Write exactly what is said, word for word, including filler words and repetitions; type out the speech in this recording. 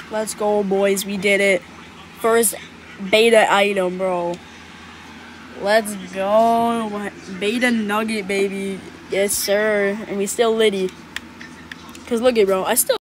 Let's go, boys. We did it. First beta item, bro. Let's go. Beta nugget, baby. Yes, sir. And we still litty. Because look it, bro. I still...